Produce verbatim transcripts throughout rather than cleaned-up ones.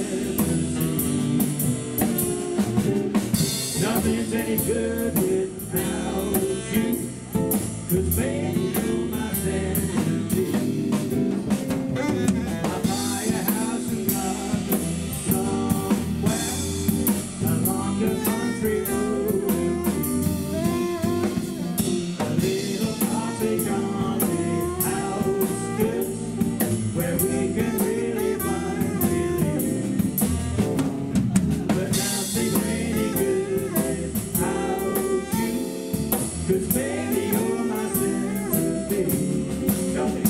Nothing's any good without you, 'cause baby, you're my centerpiece. I'll buy a house in London somewhere along the country road. A little cottage on the outskirts where we can really find relief. But nothing's any good without you, 'cause baby, you're my centerpiece. Come here.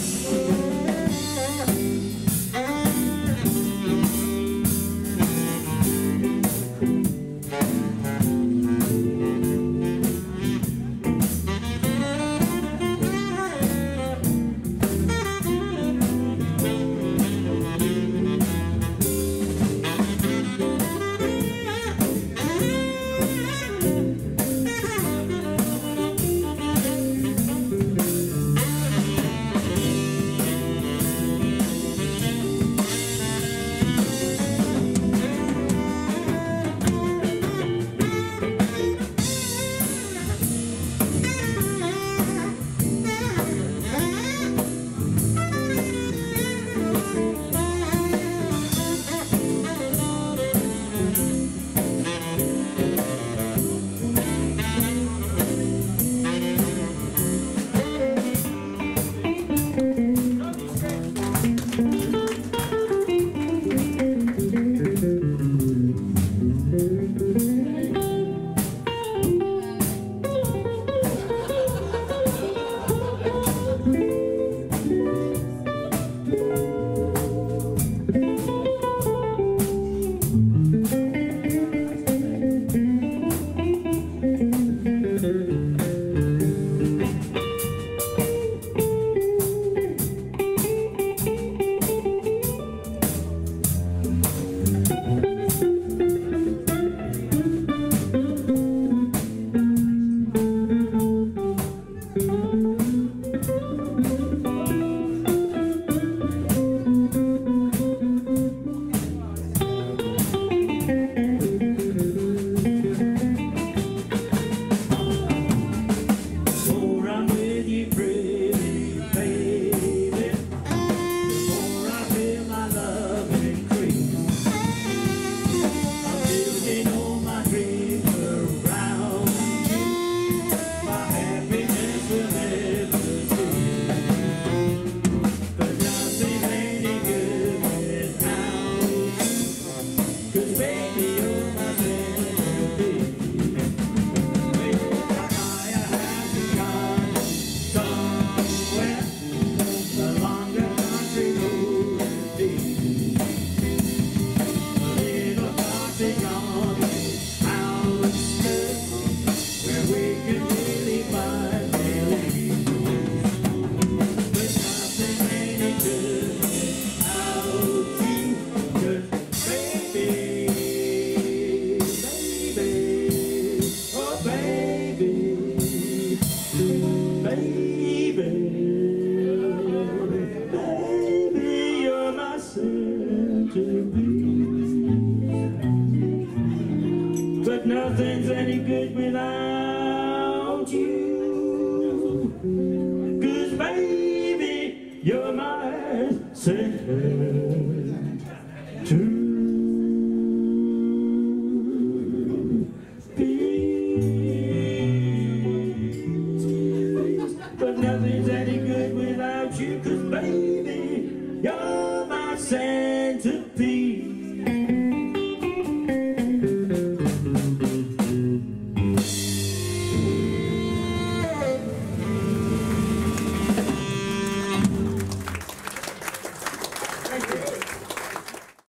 But nothing's any good without you, 'cause baby, you're my centerpiece. But nothing's any good without you, 'cause baby, you're my centerpiece.